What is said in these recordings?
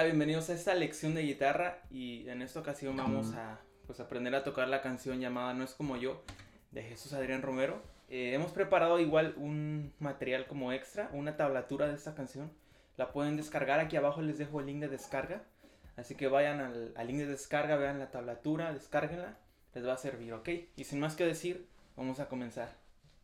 Hola, bienvenidos a esta lección de guitarra y en esta ocasión vamos a aprender a tocar la canción llamada No es como yo de Jesús Adrián Romero. Hemos preparado igual un material como extra, una tablatura de esta canción. La pueden descargar, aquí abajo les dejo el link de descarga. Así que vayan al link de descarga, vean la tablatura, descárguenla, les va a servir, ¿ok? Y sin más que decir, vamos a comenzar.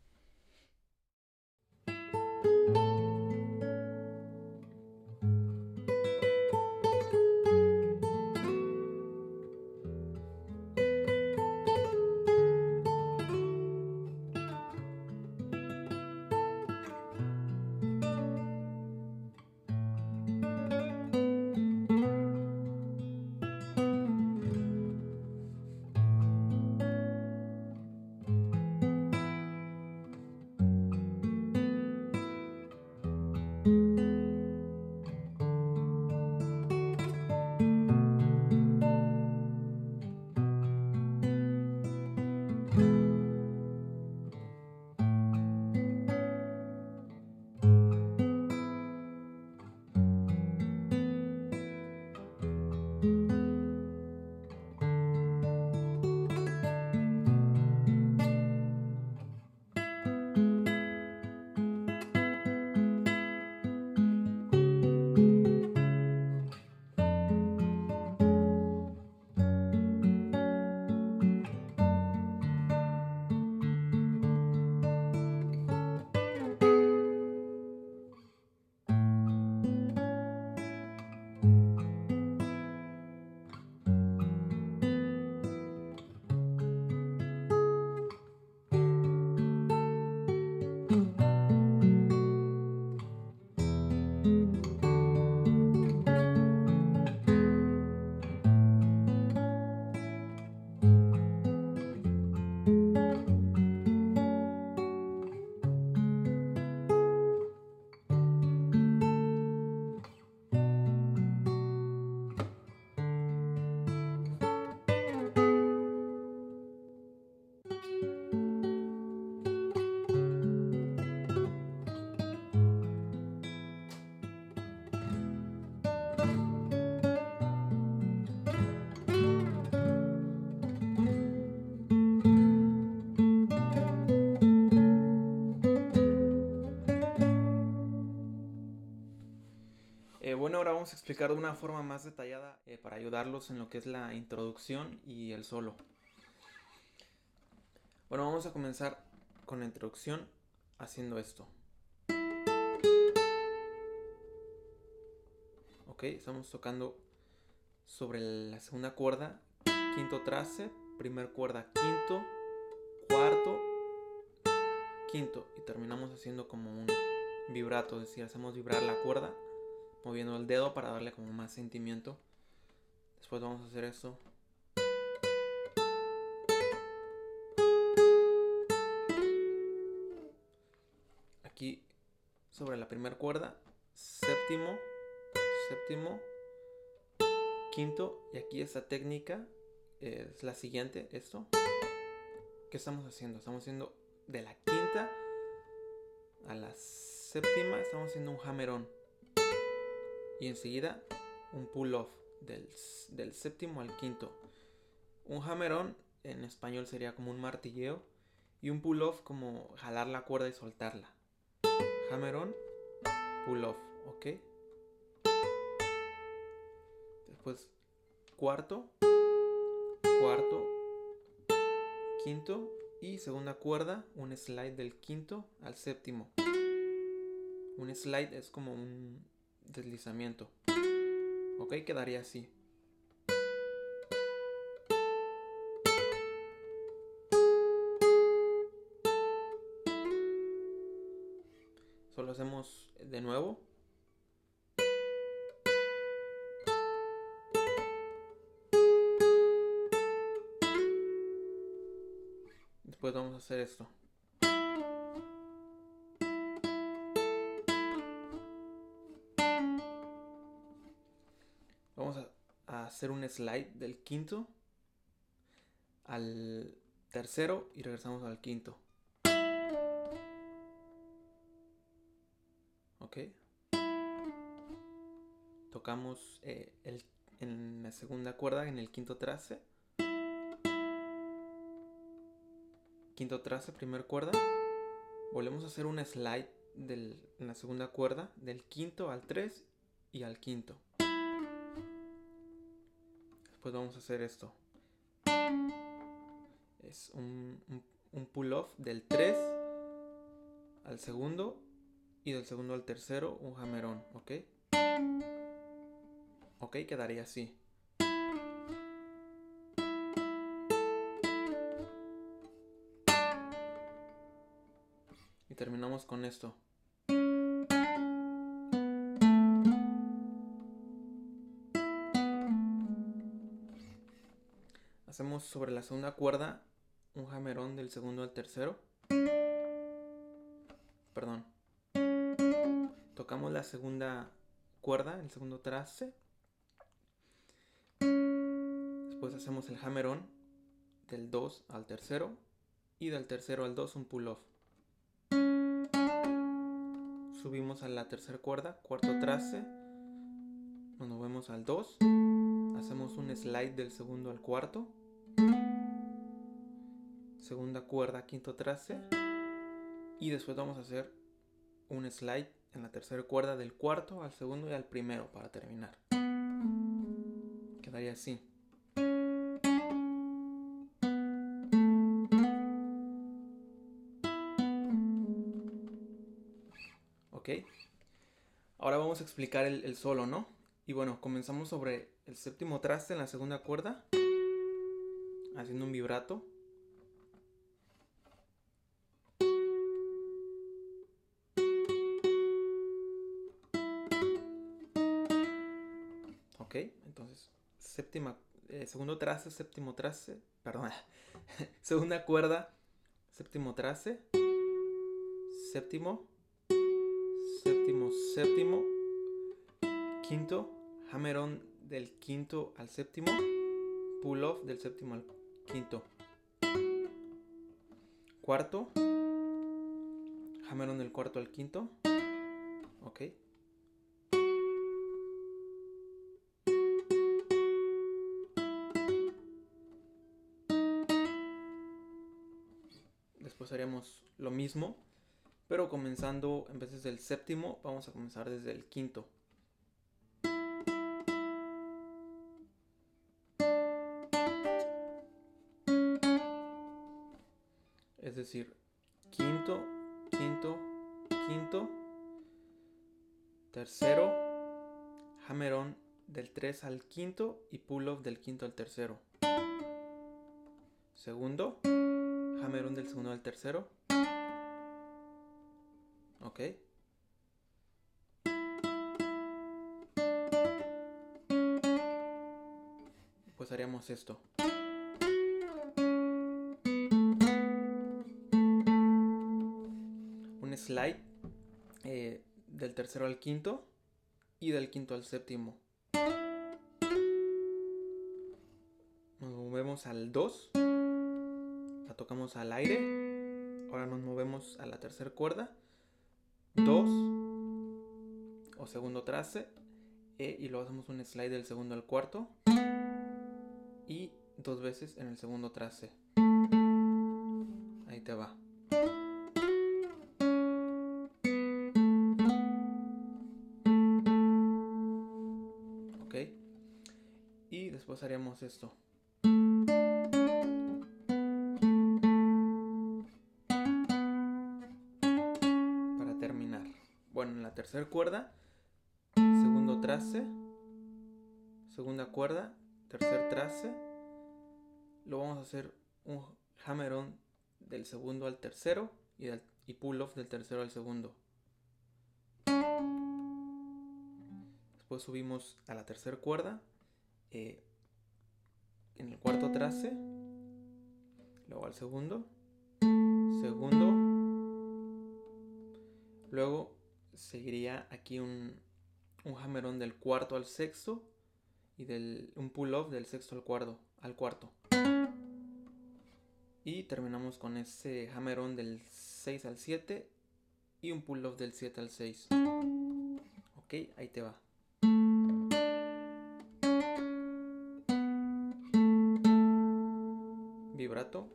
Bueno, ahora vamos a explicar de una forma más detallada para ayudarlos en lo que es la introducción y el solo. Bueno, vamos a comenzar con la introducción haciendo esto. Ok, estamos tocando sobre la segunda cuerda, quinto traste, primer cuerda, quinto, cuarto, quinto, y terminamos haciendo como un vibrato, es decir, hacemos vibrar la cuerda moviendo el dedo para darle como más sentimiento. Después vamos a hacer esto. Aquí sobre la primera cuerda, séptimo, séptimo, quinto, y aquí esta técnica es la siguiente, esto. ¿Qué estamos haciendo? Estamos haciendo de la quinta a la séptima, estamos haciendo un hammer-on. Y enseguida un pull-off del séptimo al quinto. Un hammer-on en español sería como un martilleo. Y un pull-off como jalar la cuerda y soltarla. Hammer-on, pull-off, ¿ok? Después cuarto, cuarto, quinto y segunda cuerda, un slide del quinto al séptimo. Un slide es como un deslizamiento. Ok, quedaría así. Solo hacemos de nuevo. Después vamos a hacer esto. Vamos a hacer un slide del quinto al tercero y regresamos al quinto. Ok. tocamos en la segunda cuerda, en el quinto traste. Quinto traste, primer cuerda. Volvemos a hacer un slide en la segunda cuerda, del quinto al 3 y al quinto. Después vamos a hacer esto. Es un pull-off del 3 al segundo y del segundo al tercero, un hammer-on, ¿ok? Ok, quedaría así. Y terminamos con esto. Hacemos sobre la segunda cuerda un hammer-on del segundo al tercero. Perdón. Tocamos la segunda cuerda, el segundo traste. Después hacemos el hammer-on del 2 al tercero y del tercero al 2 un pull-off. Subimos a la tercera cuerda, cuarto traste. Nos movemos al 2. Hacemos un slide del segundo al cuarto. Segunda cuerda, quinto traste. Y después vamos a hacer un slide en la tercera cuerda del cuarto al segundo y al primero para terminar. Quedaría así. Ok. Ahora vamos a explicar el solo, ¿no? Y bueno, comenzamos sobre el séptimo traste en la segunda cuerda, haciendo un vibrato. Ok, entonces segundo traste, séptimo traste, perdón, segunda cuerda, séptimo traste, séptimo, séptimo, séptimo, quinto, hammer-on del quinto al séptimo, pull-off del séptimo al quinto, cuarto, hammer-on del cuarto al quinto, ok. Después haremos lo mismo, pero comenzando en vez del séptimo, vamos a comenzar desde el quinto. Es decir, quinto, quinto, quinto, tercero, hammer-on del 3 al quinto y pull-off del quinto al tercero. Segundo, hammer-on del segundo al tercero. Ok. Pues haríamos esto. Un slide del tercero al quinto y del quinto al séptimo. Nos movemos al 2. La tocamos al aire. Ahora nos movemos a la tercera cuerda. 2 o segundo traste. Y luego hacemos un slide del segundo al cuarto. Y 2 veces en el segundo traste. Ahí te va. Ok. Y después haremos esto. Para terminar. Bueno, en la tercera cuerda, segundo traste, segunda cuerda, tercer traste. Lo vamos a hacer un hammer-on del segundo al tercero y pull-off del tercero al segundo. Después subimos a la tercera cuerda en el cuarto traste, luego al segundo, luego seguiría aquí un hammer-on del cuarto al sexto y un pull-off del sexto al cuarto. Y terminamos con ese hammer-on del 6 al 7 y un pull-off del 7 al 6. Ok, ahí te va. vibrato,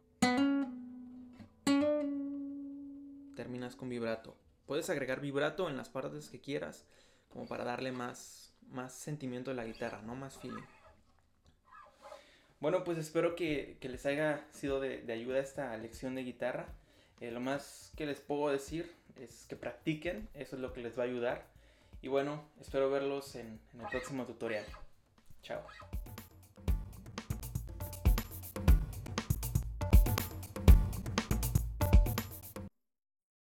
terminas con vibrato. Puedes agregar vibrato en las partes que quieras, como para darle más sentimiento a la guitarra, ¿no? Más feeling. Bueno, pues espero que les haya sido de ayuda esta lección de guitarra. Lo más que les puedo decir es que practiquen, eso es lo que les va a ayudar. Y bueno, espero verlos en el próximo tutorial. Chao.